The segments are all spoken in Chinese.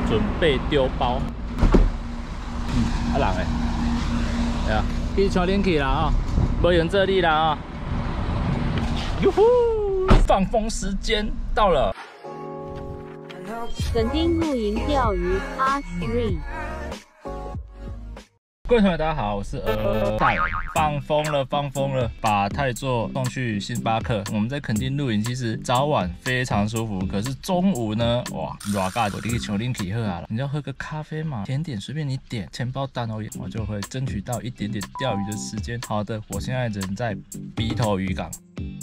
准备丢包。人诶，哎呀，去桥顶去啦啊，无用这里啦啊！哟呼，放风时间到了。 垦丁露营钓鱼 R3。 各位同学，大家好，我是泰。放风了，放风了，把泰座送去星巴克。我们在垦丁露营，其实早晚非常舒服，可是中午呢，哇，热尬，我去求林体喝啊了。你要喝个咖啡嘛，甜点随便你点，钱包单而已，我就会争取到一点点钓鱼的时间。好的，我现在人在鼻头渔港。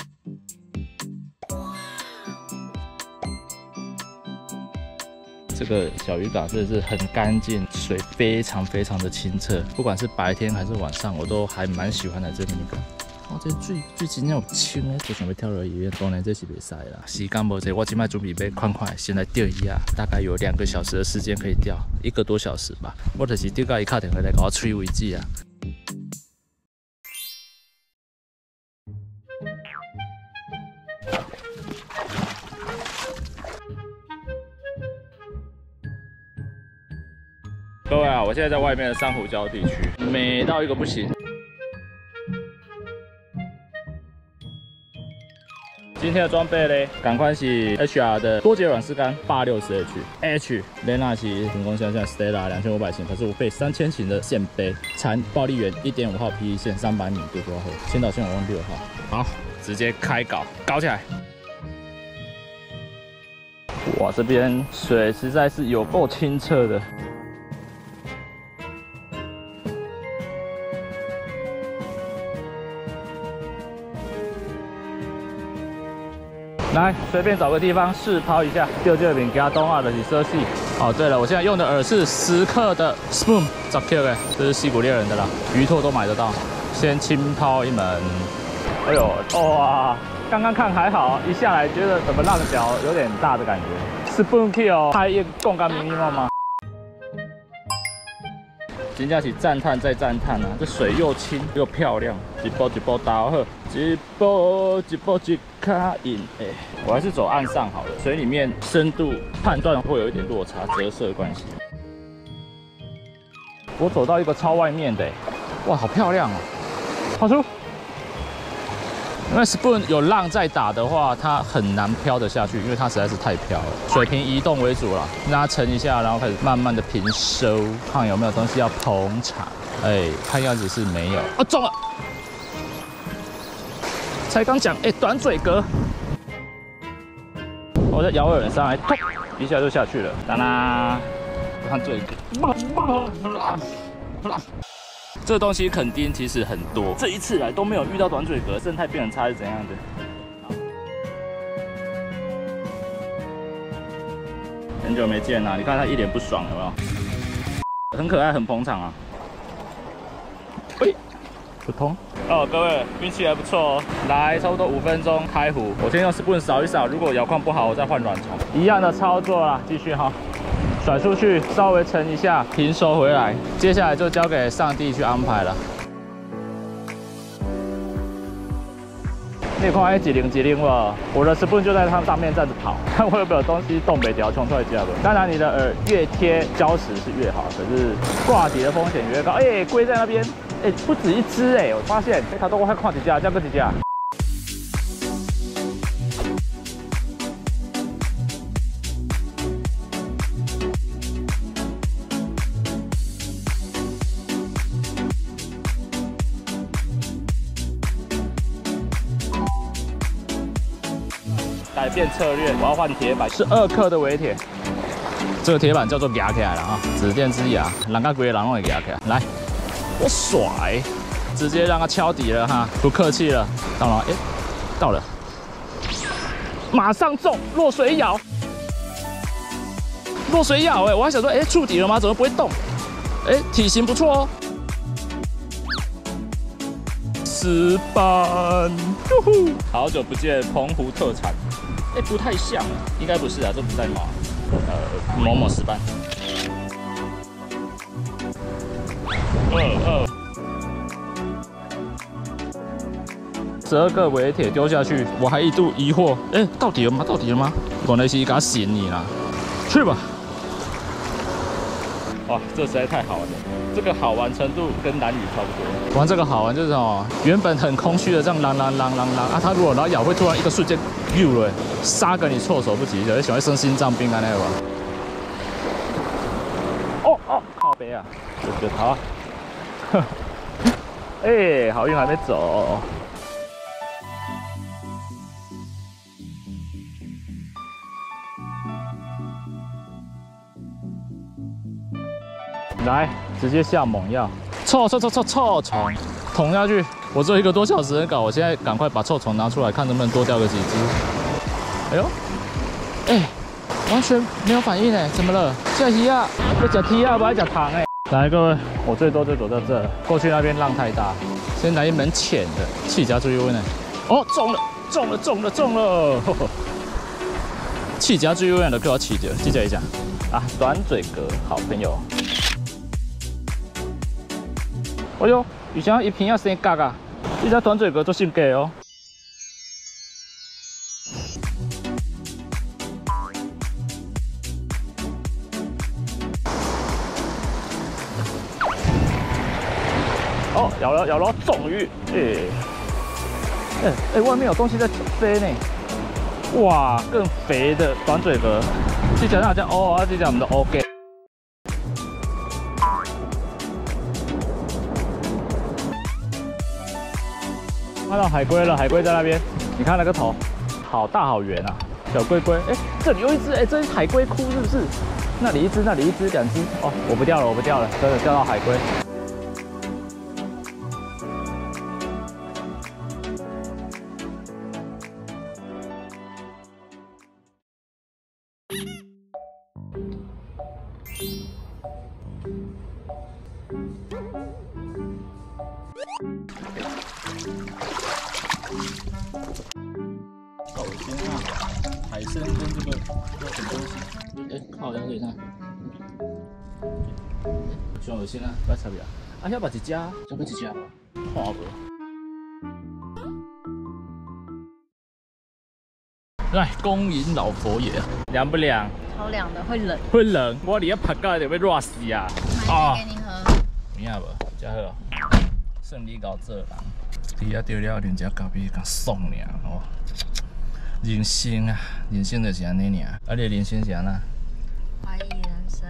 这个小渔港真的是很干净，水非常非常的清澈，不管是白天还是晚上，我都还蛮喜欢的这边渔港。哦，这水真有清诶，就想要跳落鱼，当然这是袂使啦。时间无多，我今摆准备要快先来钓鱼啊，大概有2个小时的时间可以钓，1个多小时吧。我就是钓到伊打电话来给我催为止啊。各位啊，我现在在外面的珊瑚礁地区，美到一个不行。今天的装备嘞，赶快是 HR 的多节软丝竿860H， 雷纳奇成功向下 Stella 2500型，可是我费3000型的线杯，缠暴力圆1.5号 PE 线300米对多后，千岛线我用6号。好，直接开搞，搞起来！哇，这边水实在是有够清澈的。来，随便找个地方试抛一下，钓这边给它动啊的是奢侈。哦，对了，我现在用的饵是10克的 Spoon 10K 的，这是溪谷猎人的啦，鱼拓都买得到。先轻抛一门，哎呦，哇，刚刚看还好，一下来觉得怎么浪角有点大的感觉。Spoon Kill 拍一共干迷你吗？真正是赞叹再赞叹啊！这水又清又漂亮，一步一步打好，一步一步一卡引。哎，我还是走岸上好了，水里面深度判断会有一点落差，折射的关系。我走到一个超外面的，哇，好漂亮哦！好出。因为 Spoon 有浪在打的话，它很难飘得下去，因为它实在是太飘了。水平移动为主啦，让它沉一下，然后开始慢慢的平收，看有没有东西要捧场。哎，看样子是没有。哦，中了！才刚讲，哎，短嘴蛤。我在摇饵上来，咚，一下就下去了。当啦，看嘴蛤。这东西垦丁其实很多，这一次来都没有遇到短嘴蛤，生态变很差是怎样的？很久没见啦，你看他一脸不爽，有没有？很可爱，很捧场啊。喂，不通哦，各位运气还不错哦。来，差不多5分钟开湖，我先用 Spoon 扫一扫，如果摇况不好，我再换软虫。一样的操作啦，继续哈。甩出去，稍微沉一下，平收回来。接下来就交给上帝去安排了。你看那几零吧，我的 Spoon 就在它上面站着跑，看会不会有东西动北条冲出来加的。当然，你的饵越贴礁石是越好，可是挂底的风险越高。哎，龟在那边，哎，不止一只哎，我发现，哎，它都快看几架，这样几架。改变策略，我要换铁板，12克的微铁。这个铁板叫做夹起来了啊，指电之牙，人家规个人拢会夹起来。来，我甩，直接让它敲底了哈，不客气了。到了，哎，到了，马上中，落水咬，落水咬，哎，我还想说，哎，触底了吗？怎么不会动？哎，体型不错哦。石斑，好久不见，澎湖特产。哎，不太像，应该不是啊，这不在马，某某石斑。12个微铁丢下去，我还一度疑惑，哎，到底了吗？到底了吗？原来是一家嫌你啦，去吧。 哇，这实在太好玩了！这个好玩程度跟蓝屿差不多。玩这个好玩就是哦，原本很空虚的这样啷啊，它如果然后咬会突然一个瞬间溜了，杀个你措手不及，有人喜欢生心脏病啊那个吧？哦，靠北啊，就逃啊！哎，好运还没走。来，直接下猛药，臭虫，捅下去。我只有1个多小时的稿，我现在赶快把臭虫拿出来，看能不能多钓个几只。哎呦，哎，完全没有反应哎，怎么了？这鱼啊，要吃踢啊，不要吃糖哎。来，各位，我最多就走到这，过去那边浪太大，先来一门浅的，气夹追温呢。哦，中了！气夹追温的给我起着，记着一下啊，短嘴蛤，好朋友。哎呦，以前一片要生角啊！你只短嘴蛤做性格哦。哦，咬了，重鱼！哎，外面有东西在飞呢！哇，更肥的短嘴蛤，这条好像哦，这条我们的 OK。看到海龟了，海龟在那边，你看那个头，好大好圆啊！小龟龟，哎，这里有一只，哎，这是海龟窟是不是？那里一只，那里一只，2只。哦，我不钓了，真的钓到海龟。好恶心啊！海参跟这个有什么东西？哎，靠，两嘴上，真恶心啊！不要插呀！啊，要把一只，要不一只吧？看无。来，恭迎老佛爷，凉不凉？ 超凉的，会冷。 会冷，我离要拍到就要热死啊！ 买给你喝。 明啊无，真好。胜利搞做人，你遐钓了人家隔壁甲爽尔哦。人生啊，人生就是安尼尔。啊，你的人生是安那？ 怀疑人生。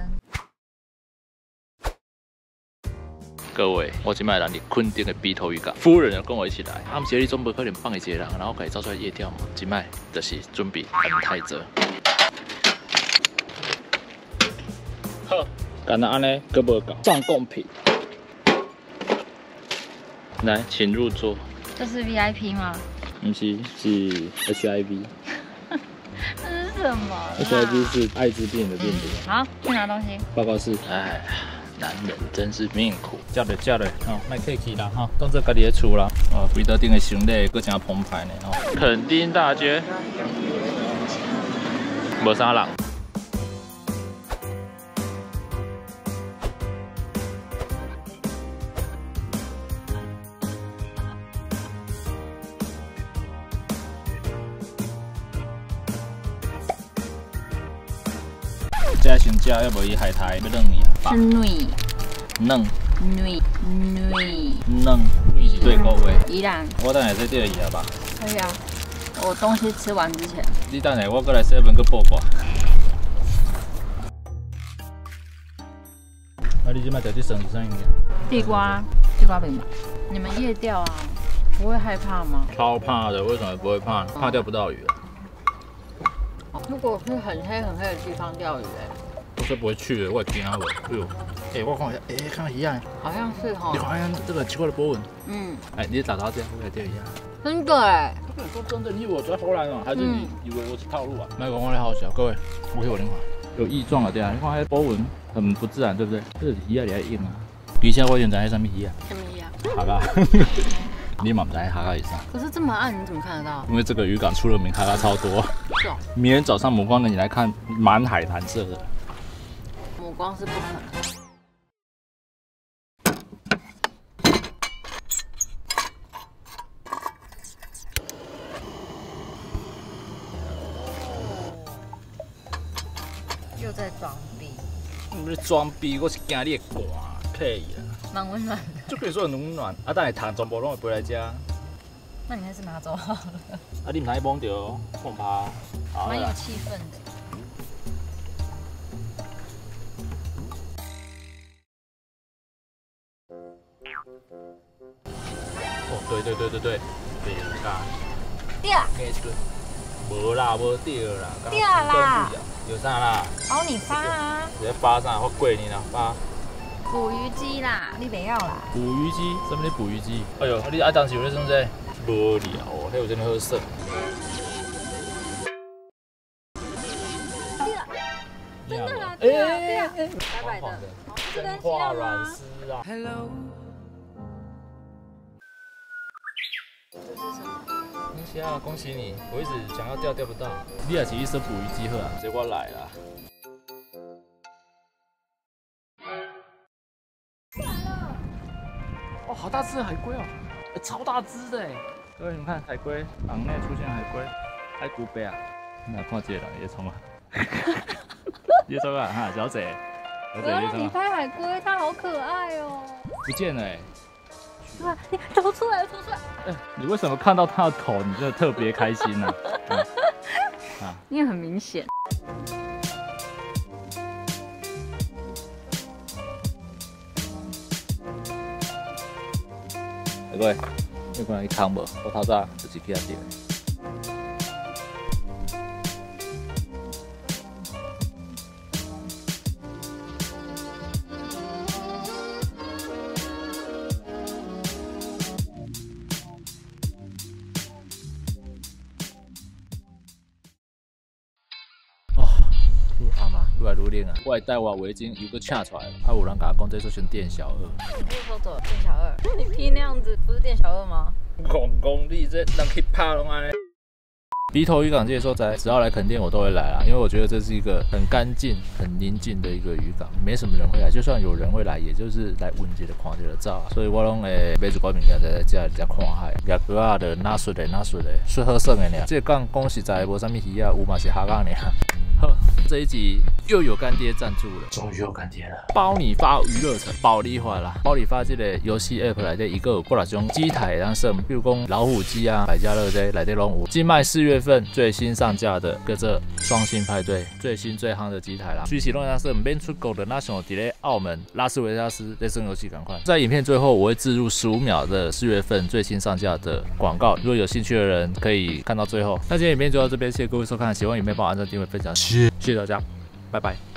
各位，我今摆来你垦丁的鼻头渔港，夫人要跟我一起来。他们节日中不可能放一节人，然后可以照出来夜钓嘛。今摆就是准备安泰泽。好，干那安尼，佫无够，上贡品。来，请入座。 这是 VIP 吗？ 不是，是 HIV。 这是什么 HIV 是艾滋病的病毒。 好，去拿东西。 报告室。哎，男人真是命苦。叫嘞，哦，卖客气啦，哈，当做家己的厝啦。哦，规道顶的行李佫真澎湃呢，哦。垦丁大街，无啥人。这先食，要无伊海苔要嫩伊啊。 是女嫩女是对口味。 宜兰。 我等下再钓伊啊吧。 可以啊。我东西吃完之前。 你等下我过来7-Eleven去报挂。啊，你即摆钓这绳是啥物件？ 地瓜饼吧。你们夜钓啊，不会害怕吗？ 超怕的，为什么不会怕？怕钓不到鱼了。 如果是很黑的地方钓鱼， 我是不会去的，我会惊我。哎呦，哎，我看一下，哎，看到一样， 好像是哈。 你看一下这个奇怪的波纹。 嗯。 哎，你找到这样，我来钓一下。 真的哎。 我跟你说真的，你以为我在偷懒哦，还是你以为我是套路啊？卖光光的好小，各位，我给我灵魂，有异状了对啊，你看那波纹很不自然，对不对？这个鱼啊，你还硬啊。底下我现在在上面鱼啊。 什么鱼啊？ 哈嘎。你嘛不知哈嘎以上。 可是这么暗，你怎么看得到？ 因为这个渔港出了名，哈嘎超多。 是哦。 明天早上母光的你来看，满海蓝色的。 母光是不可能。又在装逼。 你咧装逼，我是惊你会寒，屁啦！ 蛮温暖的。 就可以说很温暖。啊，等下糖全部拢会飞来遮。 那你还是拿走好了。 啊，你唔通摸着，恐怕。 蛮有气氛的。 哦，对，袂啦， 掉， 没错，无啦，无掉啦， 掉啦， 有啥啦？ 哦，你发啊！ 直接发啥？我跪你啦，发。 捕鱼机啦，你不要啦。 捕鱼机？什么是捕鱼机？哎呦，你当时有咧算这？无聊哦，迄有真好耍。 真的啦，对啊，白白的， 真化软丝啊。 Hello。 这是什么？ 恭喜啊，恭喜你！我一直想要钓不到。你也是一手捕鱼机好啊，这我来啦。哦，好大只的海龟哦，超大只的哎！各位，你们看海龟，港内出现海龟，海龟杯啊！你来看这个人叶聪啊，叶聪啊，哈，小姐，叶聪。 你拍海龟，它好可爱哦。 不见了哎！ 哇，你走出来，走出来！ 哎，你为什么看到它的头，你真的特别开心呢？啊， 因为很明显。 海龟，你看伊空无？我头早就是去遐钓。愈暗嘛，愈来愈冷啊！我的带我围巾又搁请出来了，啊，有人甲我讲这做成店小二。 你说走店小二，你披那样子不是店小二吗？ 讲你这人去拍拢安尼。鼻头渔港这些所在，只要来垦丁我都会来啦，因为我觉得这是一个很干净、很宁静的一个渔港，没什么人会来，就算有人会来，也就是来闻一个、看一个照。所以我拢会买一寡物件在这里看海，鱼哥啊的哪水的，水好耍的呢。这港讲实在无啥物鱼啊，有嘛是虾港呢。好，这一集又有干爹赞助了，终于有干爹了。包你发娱乐城，包你发啦！包你发这个游戏 app 内底，一个有过来种机台当胜，比如讲老虎机啊、百家乐这内底拢有。今卖4月份最新上架的，跟这双星派对最新最夯的机台啦。随时拢当胜，免出国的那想伫咧澳门、拉斯维加斯在生游戏赶快。在影片最后，我会置入15秒的4月份最新上架的广告，如果有兴趣的人可以看到最后。那今天影片就到这边，谢谢各位收看，喜欢影片帮我按赞、订阅、分享。谢谢大家，拜拜。